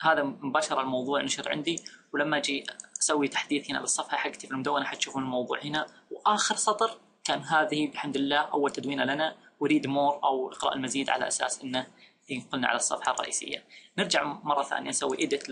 هذا مباشرة الموضوع نشر عندي، ولما أجي أسوي تحديث هنا للصفحة حقتي في المدونة حتشوفون الموضوع هنا، وآخر سطر كان هذه بحمد الله أول تدوينة لنا، وريد مور أو اقرأ المزيد، على أساس إنه ينقلنا على الصفحة الرئيسية. نرجع مرة ثانية نسوي إيديت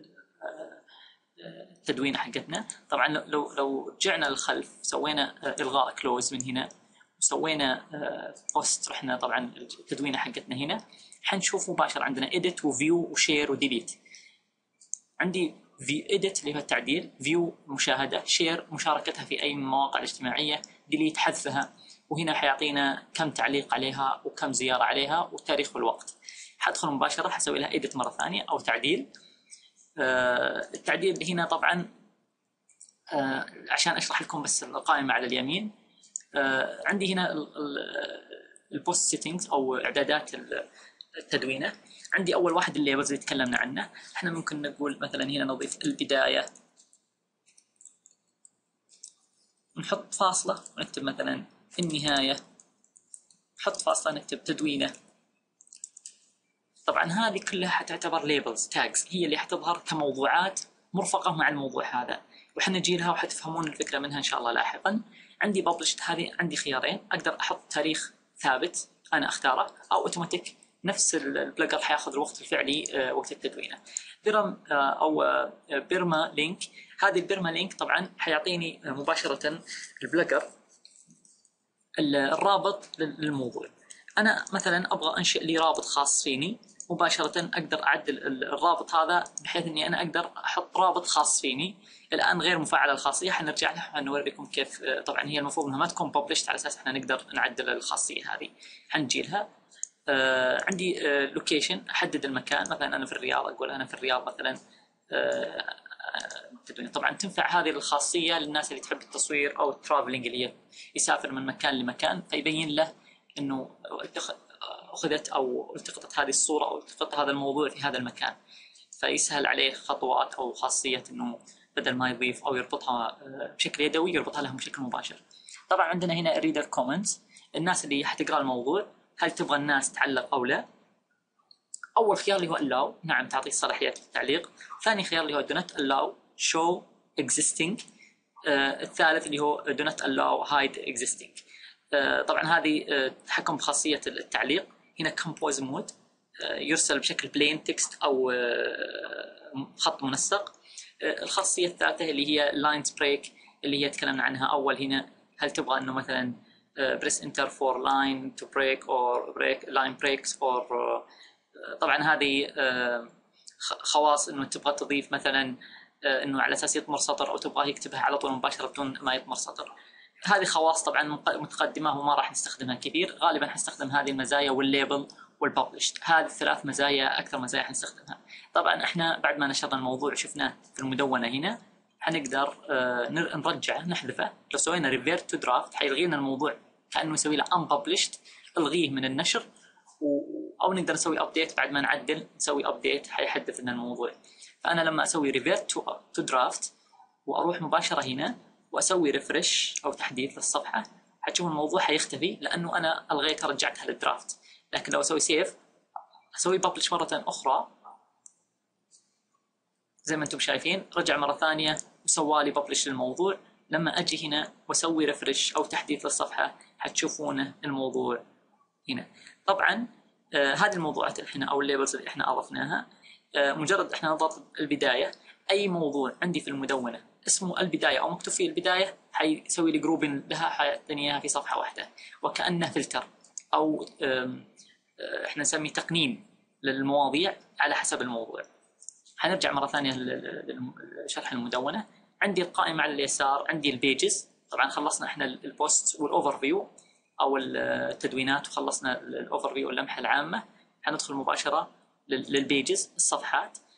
للتدوينة حقتنا. طبعا لو رجعنا للخلف سوينا إلغاء كلوز من هنا، وسوينا بوست، رحنا طبعا التدوينة حقتنا هنا، حنشوف مباشرة عندنا إيديت وفيو وشير وديليت. عندي في إيديت اللي هو التعديل، فيو مشاهدة، شير مشاركتها في أي مواقع اجتماعية، ديليت حذفها، وهنا حيعطينا كم تعليق عليها وكم زيارة عليها والتاريخ والوقت. حدخل مباشرة حسوي لها إيديت مرة ثانية أو تعديل. التعديل هنا طبعا عشان أشرح لكم بس القائمة على اليمين، عندي هنا البوست سيتنجز أو إعدادات التدوينة. عندي أول واحد الليبلز اللي تكلمنا عنه. احنا ممكن نقول مثلا هنا نضيف البداية، نحط فاصلة ونكتب مثلا النهاية، نحط فاصلة نكتب تدوينة. طبعا هذه كلها حتعتبر ليبلز تاجز، هي اللي حتظهر كموضوعات مرفقة مع الموضوع هذا، وحنجي لها وحتفهمون الفكرة منها إن شاء الله لاحقا. عندي ببلشت، هذه عندي خيارين، أقدر أحط تاريخ ثابت أنا أختاره، أو أوتوماتيك نفس البلجر حياخذ الوقت الفعلي وقت التدوينة. بيرم أو بيرما لينك، هذه البيرما لينك طبعا حيعطيني مباشرة البلجر الرابط للموضوع. أنا مثلا أبغى أنشئ لي رابط خاص فيني مباشرة، أقدر أعدل الرابط هذا بحيث أني أنا أقدر أحط رابط خاص فيني. الآن غير مفعلة الخاصية، حنرجع لها حنوريكم كيف. طبعا هي المفروض أنها ما تكون ببلشت على أساس إحنا نقدر نعدل الخاصية هذه. حنجي لها. عندي لوكيشن، أحدد المكان، مثلا أنا في الرياض، أقول أنا في الرياض مثلا. طبعا تنفع هذه الخاصية للناس اللي تحب التصوير أو الترافلينج، اللي هي يسافر من مكان لمكان، فيبين له إنه أخذت أو التقطت هذه الصورة أو التقط هذا الموضوع في هذا المكان، فيسهل عليه خطوات أو خاصية إنه بدل ما يضيف أو يربطها بشكل يدوي يربطها لهم بشكل مباشر. طبعا عندنا هنا الريدر كومنتس، الناس اللي حتقرأ الموضوع هل تبغى الناس تعلق أو لا. أول خيار اللي هو allow، نعم تعطي صلاحية التعليق. ثاني خيار اللي هو do not allow show existing. الثالث اللي هو do not allow hide existing. طبعا هذه تحكم بخاصية التعليق. هنا compose mode، يرسل بشكل plain text أو خط منسق. الخاصية الثالثة اللي هي lines break، اللي هي تكلمنا عنها أول. هنا هل تبغى أنه مثلا press enter for line to break or break line breaks or طبعا هذه خواص انه تبغى تضيف مثلا انه على اساس يطمر سطر، او تبغى يكتبها على طول مباشره بدون ما يطمر سطر. هذه خواص طبعا متقدمه وما راح نستخدمها كثير، غالبا حنستخدم هذه المزايا والليبل والببلشد، هذه الثلاث مزايا اكثر مزايا حنستخدمها. طبعا احنا بعد ما نشرنا الموضوع وشفناه في المدونه هنا حنقدر نرجعه نحذفه. لو سوينا ريفيرت تو درافت حيلغي لنا الموضوع كانه يسوي له unpublished، الغيه من النشر، او نقدر نسوي ابديت بعد ما نعدل، نسوي ابديت حيحدث لنا الموضوع. فانا لما اسوي ريفيرت تو درافت واروح مباشره هنا واسوي ريفرش او تحديث للصفحه، حتشوف الموضوع حيختفي لانه انا الغيتها رجعتها للدرافت. لكن لو اسوي سيف اسوي ببلش مره اخرى زي ما انتم شايفين، رجع مره ثانيه وسوالي ببلش للموضوع. لما اجي هنا واسوي ريفرش او تحديث للصفحه حتشوفون الموضوع هنا. طبعا هذه الموضوعات اللي احنا او الليبلز اللي احنا اضفناها، مجرد احنا نضغط البدايه، اي موضوع عندي في المدونه اسمه البدايه او مكتوب فيه البدايه حيسوي لي جروبين لها، حيعطيني اياها في صفحه واحده وكانه فلتر، او احنا نسميه تقنين للمواضيع على حسب الموضوع. حنرجع مره ثانيه لشرح المدونه. عندي القائمه على اليسار، عندي البيجز. طبعا خلصنا احنا البوست والاوفر فيو او التدوينات، وخلصنا الاوفر فيو واللمحه العامه. حندخل مباشره للبيجز الصفحات.